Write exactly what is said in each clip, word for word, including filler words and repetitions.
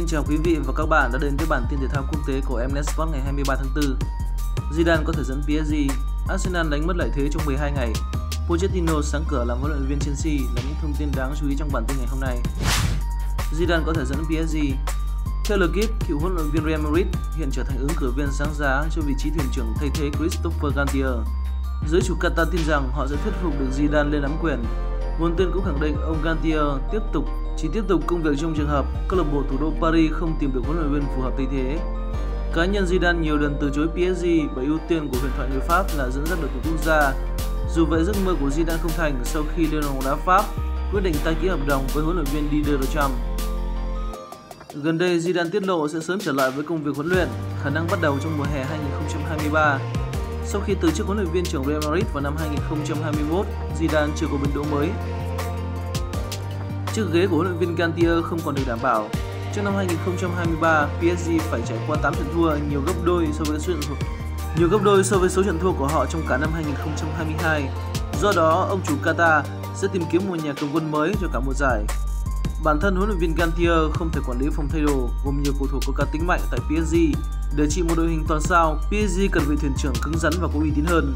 Xin chào quý vị và các bạn đã đến với bản tin thể thao quốc tế của Mnet Sport ngày hai mươi ba tháng tư. Zidane có thể dẫn pê ét giê, Arsenal đánh mất lợi thế trong mười hai ngày, Pochettino sáng cửa làm huấn luyện viên Chelsea là những thông tin đáng chú ý trong bản tin ngày hôm nay. Zidane có thể dẫn pê ét giê. Theo Le Kiff, cựu huấn luyện viên Real Madrid hiện trở thành ứng cử viên sáng giá cho vị trí thuyền trưởng thay thế Christophe Galtier. Giới chủ Qatar tin rằng họ sẽ thuyết phục được Zidane lên nắm quyền. Nguồn tin cũng khẳng định ông Galtier tiếp tục chỉ tiếp tục công việc trong trường hợp câu lạc bộ thủ đô Paris không tìm được huấn luyện viên phù hợp thay thế. Cá nhân Zidane nhiều lần từ chối pê ét giê bởi ưu tiên của huyền thoại người Pháp là dẫn dắt đội tuyển quốc gia. Dù vậy, giấc mơ của Zidane không thành sau khi Liên đoàn bóng đá Pháp quyết định tái ký hợp đồng với huấn luyện viên Didier Deschamps. Gần đây, Zidane tiết lộ sẽ sớm trở lại với công việc huấn luyện, khả năng bắt đầu trong mùa hè hai nghìn không trăm hai mươi ba. Sau khi từ chức huấn luyện viên trưởng Real Madrid vào năm hai nghìn không trăm hai mươi mốt, Zidane chưa có biến động mới. Chiếc ghế của huấn luyện viên Galtier không còn được đảm bảo. Trong năm hai nghìn không trăm hai mươi ba, pê ét giê phải trải qua tám trận thua, nhiều gấp đôi so với số trận thua, nhiều gấp đôi so với số trận thua của họ trong cả năm hai nghìn không trăm hai mươi hai. Do đó, ông chủ Qatar sẽ tìm kiếm một nhà cầm quân mới cho cả mùa giải. Bản thân huấn luyện viên Galtier không thể quản lý phòng thay đồ gồm nhiều cầu thủ có cá tính mạnh tại pê ét giê. Để trị một đội hình toàn sao, pê ét giê cần vị thuyền trưởng cứng rắn và có uy tín hơn.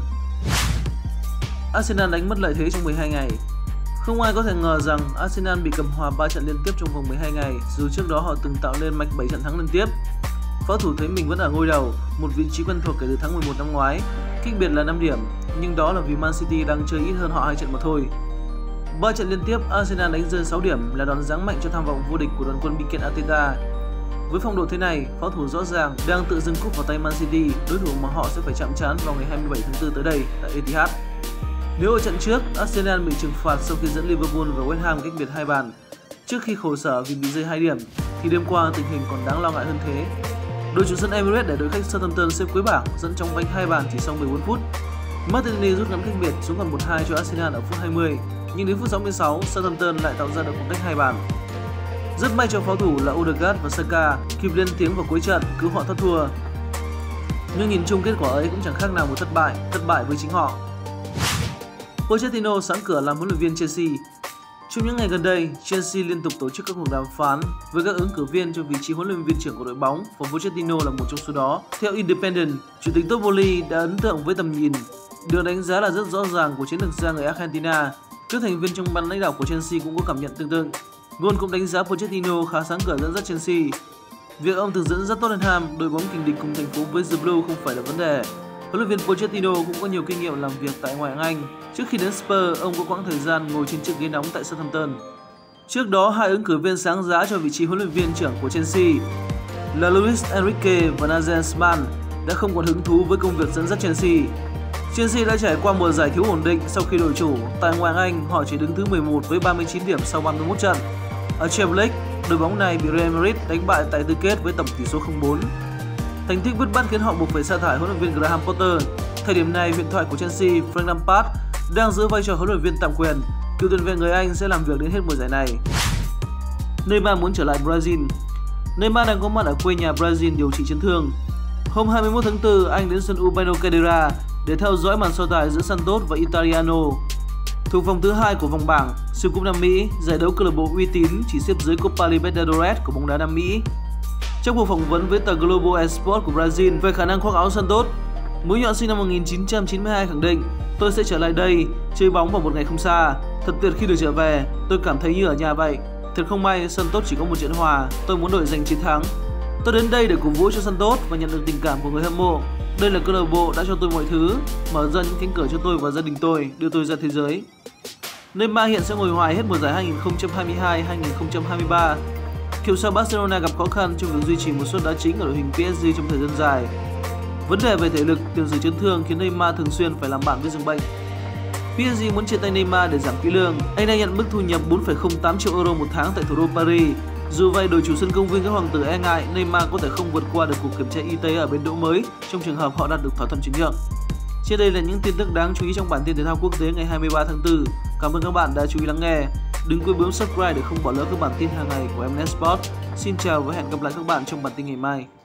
Arsenal đánh mất lợi thế trong mười hai ngày. Không ai có thể ngờ rằng Arsenal bị cầm hòa ba trận liên tiếp trong vòng mười hai ngày, dù trước đó họ từng tạo lên mạch bảy trận thắng liên tiếp. Pháo thủ thấy mình vẫn ở ngôi đầu, một vị trí quen thuộc kể từ tháng mười một năm ngoái, cách biệt là năm điểm, nhưng đó là vì Man City đang chơi ít hơn họ hai trận mà thôi. ba trận liên tiếp, Arsenal đánh rơi sáu điểm là đòn giáng mạnh cho tham vọng vô địch của đoàn quân Mikel Arteta. Với phong độ thế này, pháo thủ rõ ràng đang tự dưng cúp vào tay Man City, đối thủ mà họ sẽ phải chạm trán vào ngày hai mươi bảy tháng tư tới đây tại Etihad. Nếu ở trận trước, Arsenal bị trừng phạt sau khi dẫn Liverpool và West Ham cách biệt hai bàn, trước khi khổ sở vì bị rơi hai điểm, thì đêm qua tình hình còn đáng lo ngại hơn thế. Đội chủ sân Emirates để đội khách Southampton xếp cuối bảng, dẫn trong vánh hai bàn chỉ sau mười bốn phút. Martinelli rút ngắn cách biệt xuống còn một hai cho Arsenal ở phút hai mươi, nhưng đến phút sáu mươi sáu, Southampton lại tạo ra được khoảng cách hai bàn. Rất may cho pháo thủ là Odegaard và Saka kịp lên tiếng vào cuối trận cứu họ thoát thua. Nhưng nhìn chung kết quả ấy cũng chẳng khác nào một thất bại, thất bại với chính họ. Pochettino sáng cửa làm huấn luyện viên Chelsea. Trong những ngày gần đây, Chelsea liên tục tổ chức các cuộc đàm phán với các ứng cử viên cho vị trí huấn luyện viên trưởng của đội bóng và Pochettino là một trong số đó. Theo Independent, chủ tịch Toffoli đã ấn tượng với tầm nhìn, được đánh gia là rất rõ ràng của chiến lược gia người Argentina. Các thành viên trong ban lãnh đạo của Chelsea cũng có cảm nhận tương tự. Goal cũng đánh giá Pochettino khá sáng cửa dẫn dắt Chelsea. Việc ông từng dẫn dắt Tottenham, đội bóng kình địch cùng thành phố với The Blue không phải là vấn đề. Huấn luyện viên Pochettino cũng có nhiều kinh nghiệm làm việc tại ngoại hạng Anh. Trước khi đến Spurs, ông có quãng thời gian ngồi trên chiếc ghế nóng tại Southampton. Trước đó, hai ứng cử viên sáng giá cho vị trí huấn luyện viên trưởng của Chelsea là Luis Enrique và Nagelsmann đã không còn hứng thú với công việc dẫn dắt Chelsea. Chelsea đã trải qua mùa giải thiếu ổn định sau khi đổi chủ. Tại ngoại hạng Anh, họ chỉ đứng thứ mười một với ba mươi chín điểm sau ba mươi mốt trận. Ở Champions League, đội bóng này bị Real Madrid đánh bại tại tứ kết với tổng tỷ số không bốn. Thành tích bứt bát khiến họ buộc phải sa thải huấn luyện viên Graham Potter. Thời điểm này, huyền thoại của Chelsea Frank Lampard đang giữ vai trò huấn luyện viên tạm quyền. Cựu tuyển vệ người Anh sẽ làm việc đến hết mùa giải này. Neymar muốn trở lại Brazil. Neymar đang có mặt ở quê nhà Brazil điều trị chấn thương. Hôm hai mươi mốt tháng tư, anh đến sân Urbano Caldeira để theo dõi màn so tài giữa Santos và Italiano. Thuộc vòng thứ hai của vòng bảng siêu cúp Nam Mỹ, giải đấu câu lạc bộ uy tín chỉ xếp dưới Copa Libertadores của bóng đá Nam Mỹ. Trong cuộc phỏng vấn với tờ Globo Esporte của Brazil về khả năng khoác áo Santos, mũi nhọn sinh năm một nghìn chín trăm chín mươi hai khẳng định: "Tôi sẽ trở lại đây chơi bóng vào một ngày không xa. Thật tuyệt khi được trở về, tôi cảm thấy như ở nhà vậy. Thật không may, Santos chỉ có một trận hòa. Tôi muốn đội giành chiến thắng. Tôi đến đây để cổ vũ cho Santos và nhận được tình cảm của người hâm mộ. Đây là câu lạc bộ đã cho tôi mọi thứ, mở ra những cánh cửa cho tôi và gia đình tôi, đưa tôi ra thế giới." Neymar hiện sẽ ngồi ngoài hết mùa giải hai nghìn không trăm hai mươi hai hai nghìn không trăm hai mươi ba. Cựu sao Barcelona gặp khó khăn trong việc duy trì một suất đá chính ở đội hình pê ét giê trong thời gian dài. Vấn đề về thể lực, tiền sử chấn thương khiến Neymar thường xuyên phải làm bạn với giường bệnh. pê ét giê muốn chia tay Neymar để giảm phí lương. Anh đang nhận mức thu nhập bốn phẩy không tám triệu euro một tháng tại thủ đô Paris. Dù vậy, đội chủ sân công viên các hoàng tử e ngại Neymar có thể không vượt qua được cuộc kiểm tra y tế ở bến đỗ mới trong trường hợp họ đạt được thỏa thuận chuyển nhượng. Trên đây là những tin tức đáng chú ý trong bản tin thể thao quốc tế ngày hai mươi ba tháng tư. Cảm ơn các bạn đã chú ý lắng nghe. Đừng quên bấm subscribe để không bỏ lỡ các bản tin hàng ngày của Mnet Sport. Xin chào và hẹn gặp lại các bạn trong bản tin ngày mai.